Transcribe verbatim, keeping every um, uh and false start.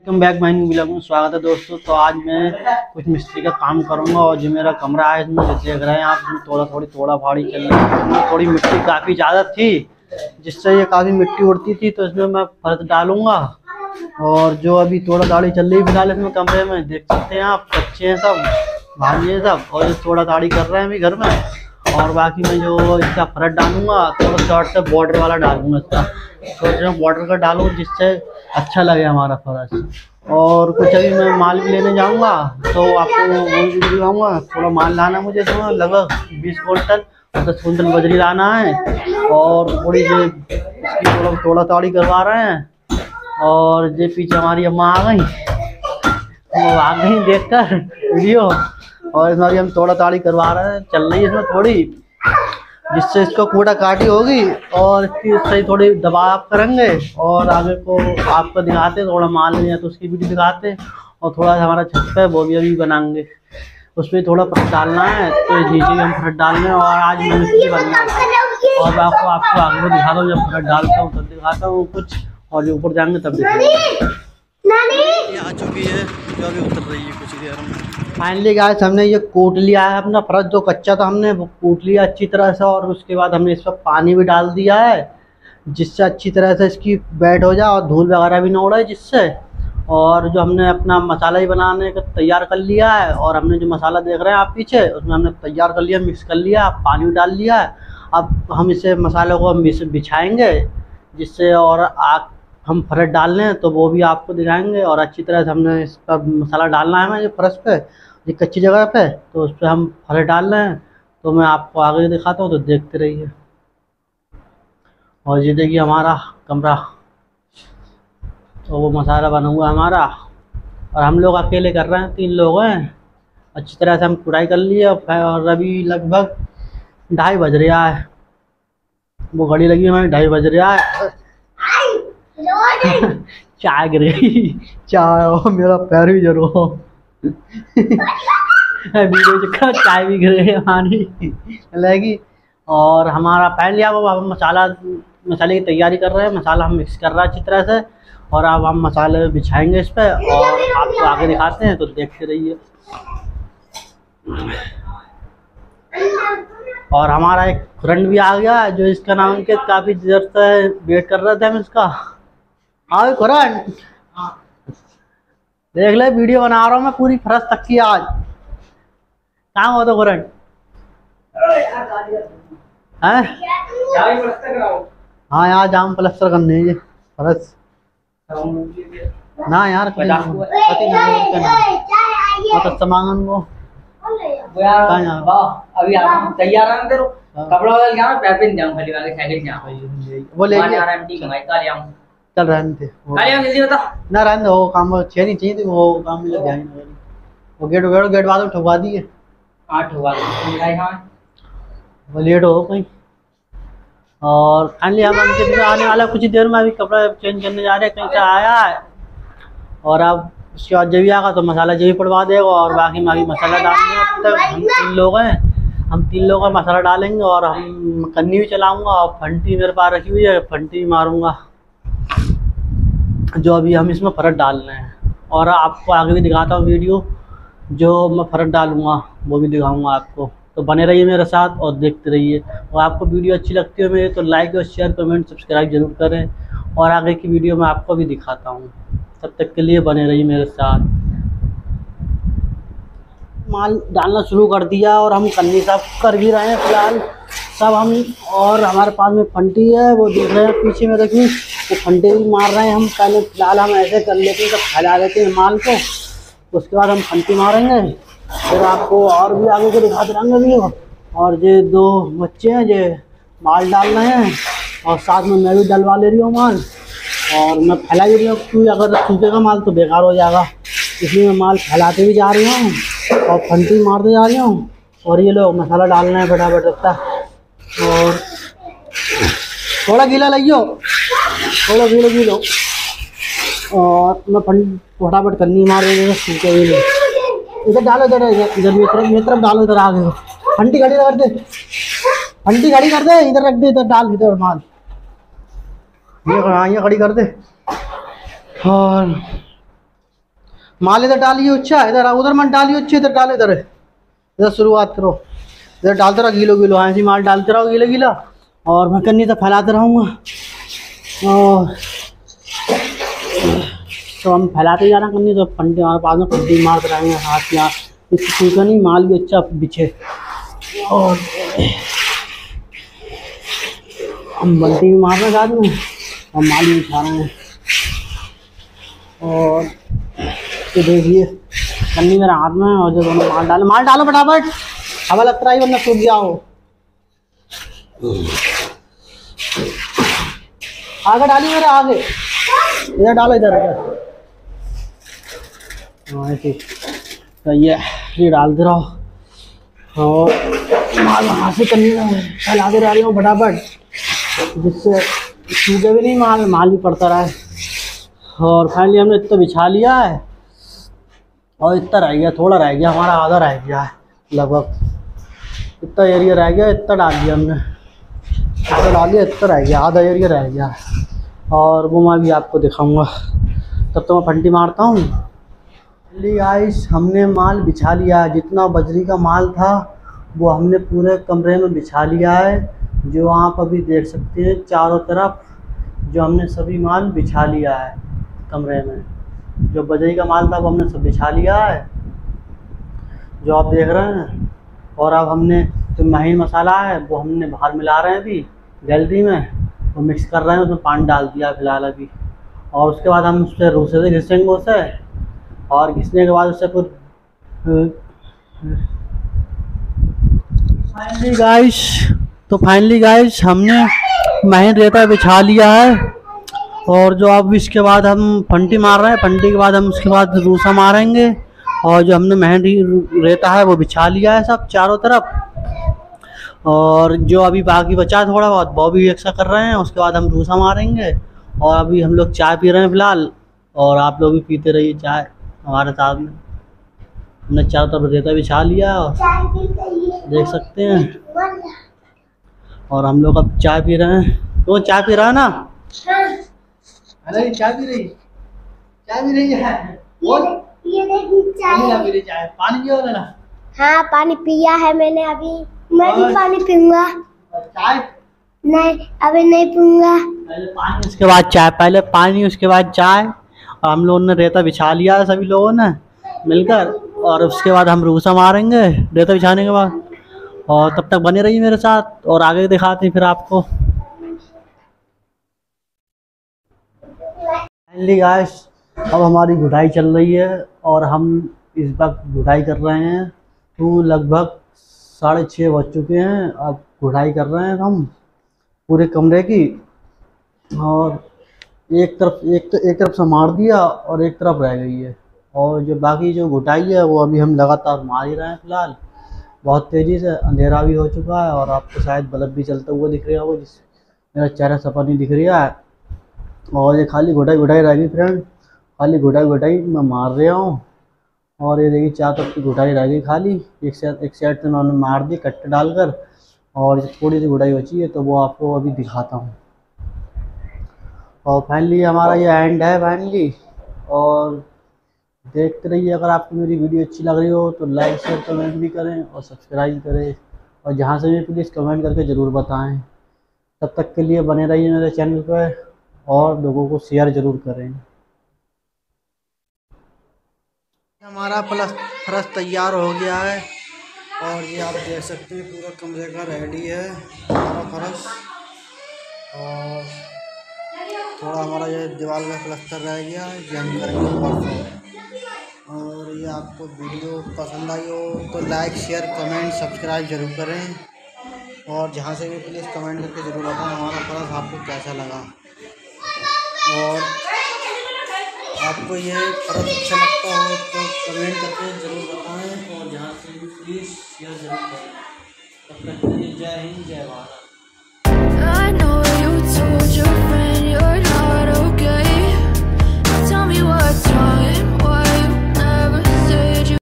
Welcome back my new vlog में स्वागत है दोस्तों। तो आज मैं कुछ मिस्त्री का काम करूंगा और जो मेरा कमरा है इसमें देख रहे हैं आप, इसमें थोड़ा थोड़ी तोड़ा फाड़ी चल रही है। इसमें थोड़ी मिट्टी काफ़ी ज़्यादा थी जिससे ये काफ़ी मिट्टी उड़ती थी, तो इसमें मैं फर्श डालूंगा। और जो अभी तोड़ा दाढ़ी चल रही है फिलहाल इसमें कमरे में, देख सकते हैं आप, बच्चे हैं सब, भाई हैं सब, और जो तोड़ा दाढ़ी कर रहे हैं अभी घर में। और बाकी मैं जो इसका फर्श डालूंगा थोड़ा शॉर्ट से बॉर्डर वाला डालूंगा, इसका सोच रहा हूँ बॉर्डर का डालूँ जिससे अच्छा लगे हमारा फर्श। और कुछ अभी मैं माल भी लेने जाऊंगा तो आपको वो भी दिखाऊंगा। थोड़ा माल लाना मुझे, इसमें लगभग बीस कुंटल दस कुंटल बजरी लाना है। और थोड़ी जो इसकी थोड़ा तोड़ा ताड़ी करवा रहे हैं। और जो पीछे हमारी अम्मा आ गई, वो आ गई देखकर वीडियो, और इसमें हम तोड़ा ताड़ी करवा रहे हैं, चल रही है इसमें थोड़ी, जिससे इसको कूड़ा काटी होगी और इसकी सही थोड़ी दबाव करेंगे। और आगे को आपको दिखाते थोड़ा माल नहीं है तो उसकी वीडियो दिखाते। और थोड़ा हमारा छत पे वो भी अभी बनाएंगे, उस पर थोड़ा फर्श डालना है, तो नीचे हम फर्श डालना है। और आज मैं मिस्त्री बनना है और मैं आपको आपको आगे को दिखाता हूँ, जब फर्श डालता हूँ तब दिखाता हूँ कुछ, और जो ऊपर जाएंगे तब दिखाऊंगा। ये आ चुकी है जो अभी उतर रही है कुछ देर में। फाइनली गाइस हमने ये कूट लिया है अपना फर्श, जो कच्चा था हमने वो कूट लिया अच्छी तरह से। और उसके बाद हमने इस पर पानी भी डाल दिया है जिससे अच्छी तरह से इसकी बेड हो जाए और धूल वगैरह भी ना उड़े जिससे। और जो हमने अपना मसाला ही बनाने का तैयार कर लिया है, और हमने जो मसाला देख रहे हैं आप पीछे उसमें हमने तैयार कर लिया, मिक्स कर लिया, पानी डाल लिया है। अब हम इसे मसाले को बिछाएंगे जिससे, और आग हम फर्श डाल लें तो वो भी आपको दिखाएंगे। और अच्छी तरह से हमने इस पर मसाला डालना है, हमें ये फर्श पे, ये कच्ची जगह पे, तो उस पर हम फर्श डाल रहे हैं। तो मैं आपको आगे दिखाता हूँ, तो देखते रहिए। और ये देखिए हमारा कमरा, तो वो मसाला बना हुआ हमारा, और हम लोग अकेले कर रहे हैं, तीन लोग हैं। अच्छी तरह से हम कुड़ाई कर लिए। और अभी लगभग ढाई बज रहा है, वो घड़ी लगी हमें, ढाई बज रहा है। चाय गिर गई, चाय और मेरा पैर भी जरूर वीडियो चक्कर चाय भी गिर गई हमारी लगी। और हमारा पैन लिया, वो अब मसाला मसाले की तैयारी कर रहे हैं, मसाला हम मिक्स कर रहे हैं अच्छी तरह से। और अब हम मसाले बिछाएंगे इस पर और आपको आगे दिखाते हैं, तो देखते रहिए। और हमारा एक फ्रेंड भी आ गया जो इसका नाम अंकित, काफ़ी देर से वेट कर रहे थे हम इसका। आओ कुरण, देख ले वीडियो बना रहा हूँ मैं पूरी फर्श तक की आज। कहाँ हो तो कुरण? हाँ यार जाम प्लास्टर करने है ये फर्श ना यार, मतलब सामान वो अभी तैयार है तेरे कपड़ा बदल गया, पैर पे जाऊं खाली वाले साइकिल जाऊं वो ले आ रहा है ठीक है काले आऊं चल रहने थे जल्दी बता ना, रहने वो काम छह नहीं चाहिए थी, वो काम में लग जाएंगे। वो गेट वगैरह गेट बाद में ठुकवा दिए, आठ हुआ हां वो लेट हो कहीं। और फाइनली हम अंकित आने वाला कुछ देर में, अभी कपड़ा चेंज करने जा रहे हैं, कहीं से आया है। और अब उसके बाद जब भी आएगा तो मसाला जब भी पड़वा देगा। और बाकी बाकी मसाला डालेंगे, अब तक हम तीन लोग हैं, हम तीन लोग का मसाला डालेंगे। और हम कन्नी भी चलाऊंगा, और फंटी मेरे पास रखी हुई है, फंटी भी मारूंगा, जो अभी हम इसमें फर्श डाल रहे हैं। और आपको आगे भी दिखाता हूँ वीडियो, जो मैं फर्श डालूंगा वो भी दिखाऊंगा आपको। तो बने रहिए मेरे साथ और देखते रहिए। और आपको वीडियो अच्छी लगती है मेरे, तो लाइक और शेयर कमेंट सब्सक्राइब जरूर करें। और आगे की वीडियो मैं आपको भी दिखाता हूँ, तब तक के लिए बने रहिए मेरे साथ। माल डालना शुरू कर दिया और हम कन्नी सब कर भी रहे हैं फिलहाल सब हम। और हमारे पास में फंटी है, वो देख रहे हैं पीछे में, देखिए वो फंटे भी मार रहे हैं हम। पहले फिलहाल हम ऐसे कर लेते हैं, सब फैला लेते हैं माल को, उसके बाद हम फंटी मारेंगे, फिर आपको और भी आगे को दिखाते रहेंगे वीडियो। और ये दो बच्चे हैं जो माल डाल रहे हैं, और साथ में मैं भी डलवा ले रही हूँ माल। और मैं फैला भी रही हूँ क्योंकि अगर सूखेगा माल तो बेकार हो जाएगा, इसलिए मैं माल फैलाते भी जा रही हूँ और फंटी मारते जा रही हूँ। और ये लोग मसाला डाल रहे हैं फटाफट रखता। और थोड़ा गीला लगियो, थोड़ा गीला गीलो, और मैं फटाफट कन्नी मार रही हूँ, सूखे भी लोग। इधर डालो, इधर इधर मेरी तरफ मेरी तरफ डालो, इधर आगे फंटी खड़ी कर दे, फंटी खड़ी कर दे, इधर रख दे, इधर डाल, इधर माल ये हाँ ये खड़ी कर दे। और माल इधर डालिए अच्छा, इधर उधर मत डालिए अच्छा, इधर डालो, इधर इधर शुरुआत करो, इधर डालते रहो गीलो गीलो, हाँ ऐसी माल डालते रहो गीला गीला, और मैं कन्नी से फैलाते रहूँगा। और तो हम फैलाते जा रहे हैं कन्नी, तो फंडे हमारे पास में फंडी मारते रहेंगे हाथ यहाँ, इससे सूखा नहीं, माल भी अच्छा बिछे। और हम बल्टी भी मार रहे हैं साथ में और माल भी बिछा रहे हैं। और तो देखिए कन्नी मेरे हाथ में, और जो दोनों माल डालो, माल डालो फटाफट, हवा लगता है वरना सूख गया हो। आगे डालिए मेरे आगे, इधर डालो, इधर इधर, हाँ ठीक, तो ये ये डालते रहो और माल वहाँ से कन्नी फैलाते रह रही हूँ फटाफट, जिससे सूखे भी नहीं, माल माल भी पड़ता रहा है। और फाइनली हमने इतना बिछा लिया है, और इतना रह गया, थोड़ा रह गया, हमारा आधा रह गया है लगभग, इतना एरिया रह गया, इतना डाल दिया हमने, इतना डाल दिया, इतना रह गया, आधा एरिया रह गया। और वो मैं भी आपको दिखाऊंगा, तब तो मैं फंटी मारता हूँ। गाइस हमने माल बिछा लिया है, जितना बजरी का माल था वो हमने पूरे कमरे में बिछा लिया है, जो आप अभी देख सकते हैं चारों तरफ, जो हमने सभी माल बिछा लिया है कमरे में। जो बजरी का माल था वो हमने सब बिछा लिया है, जो आप देख रहे हैं। और अब हमने जो महीन मसाला है वो हमने बाहर मिला रहे हैं अभी गैलरी में, वो मिक्स कर रहे हैं, उसमें पानी डाल दिया फिलहाल अभी। और उसके बाद हम उससे रूसे से घिसेंगे उसे, और घिसने के बाद उससे कुछ फाइनली गाइस तो फाइनली गाइस हमने महीन रेता बिछा लिया है। और जो अब इसके बाद हम फंटी मार रहे हैं, फंटी के बाद हम उसके बाद रूसा मारेंगे। और जो हमने महीन रेता है वो बिछा लिया है सब चारों तरफ। और जो अभी बाकी बचा है थोड़ा बहुत, वो भी एक्स्ट्रा कर रहे हैं, उसके बाद हम रूसा मारेंगे। और अभी हम लोग चाय पी रहे हैं फ़िलहाल, और आप लोग भी पीते रहिए चाय हमारे साथ में। हमने चारों तरफ रेता बिछा लिया और देख सकते हैं। और हम लोग अब चाय पी रहे हैं, तो चाय पी रहा है ना? अरे चाय पी रही, चाय पी रही है, ये देखिए चाय, पी रही चाय, पानी पियो ना? हाँ पानी पिया है मैंने अभी, मैं भी पानी पीऊंगा। चाय नहीं अभी नहीं पीऊंगा, पहले पानी उसके बाद चाय, पहले पानी उसके बाद चाय। और हम लोगों ने रेता बिछा लिया है सभी लोगों ने मिलकर, और उसके बाद हम रूसा मारेंगे रेता बिछाने के बाद। और तब तक बने रहिए मेरे साथ, और आगे दिखाते हैं फिर आपको। फाइनली गाइस अब हमारी गुड़ाई चल रही है, और हम इस वक्त गुड़ाई कर रहे हैं। तो लगभग साढ़े छः बज चुके हैं, अब गुड़ाई कर रहे हैं हम पूरे कमरे की। और एक तरफ एक तो एक तरफ से मार दिया और एक तरफ रह गई है, और जो बाकी जो गुटाई है वो अभी हम लगातार मार ही रहे हैं फ़िलहाल, बहुत तेज़ी से। अंधेरा भी हो चुका है, और आपको शायद बल्ब भी चलता हुआ दिख रहा होगा, जिस मेरा चेहरा सफा नहीं दिख रहा है। और ये खाली घुटाई घुटाई रह गई फ्रेंड, खाली घुटाई घुटाई मैं मार रहा हूँ। और ये देखिए चार तरफ की घुटाई रह गई खाली, एक साइड एक साइड से उन्होंने मार दी कट्टे डालकर, और थोड़ी सी घुटाई बची है तो वो आपको अभी दिखाता हूँ। और फाइनली हमारा ये एंड है फाइनली। और देखते रहिए, अगर आपको मेरी वीडियो अच्छी लग रही हो तो लाइक शेयर कमेंट भी करें और सब्सक्राइब करें, और जहाँ से भी प्लीज़ कमेंट करके ज़रूर बताएं। तब तक के लिए बने रहिए मेरे चैनल पर, और लोगों को शेयर ज़रूर करें। हमारा प्लस फर्श तैयार हो गया है, और ये आप देख सकते हैं पूरा कमरे का रेडी है हमारा फर्श। और थोड़ा हमारा ये दीवार का प्लास्टर रह गया है, ये हम करेंगे परसों। और ये आपको वीडियो पसंद आई हो तो लाइक शेयर कमेंट सब्सक्राइब ज़रूर करें, और जहाँ से भी प्लीज़ कमेंट करके ज़रूर बताएं हमारा फर्श आपको कैसा लगा। और आपको ये फर्श अच्छा लगता हो तो कमेंट करके ज़रूर बताएं, और जहाँ से भी प्लीज़ शेयर ज़रूर करें। तब तक के लिए जय हिंद जय भारत।